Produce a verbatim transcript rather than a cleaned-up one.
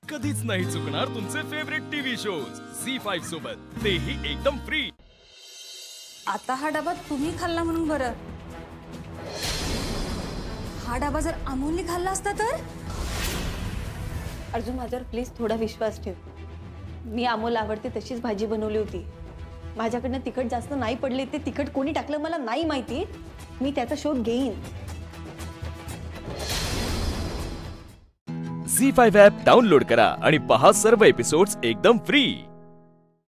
कधीच नाही चुकणार तुमचे favourite TV shows Zee five सोबत, तेही एकदम फ्री। आता हा डबा तुम्ही खाल्ला म्हणून बरं, हा डबा जर अमोलने खाल्ला असता तर? अर्जुन माझ्यावर प्लीज थोडा विश्वास ठेव। मी अमोल आवडते तशीच भाजी बनवली होती। माझ्याकडनं तिखट जास्त नाही पडले, ते तिखट कोणी टाकलं मला नाही माहिती, मी त्याचा शोध घेईन। झी फाइव्ह ॲप डाउनलोड करा आणि पहा सर्व एपिसोड्स एकदम फ्री।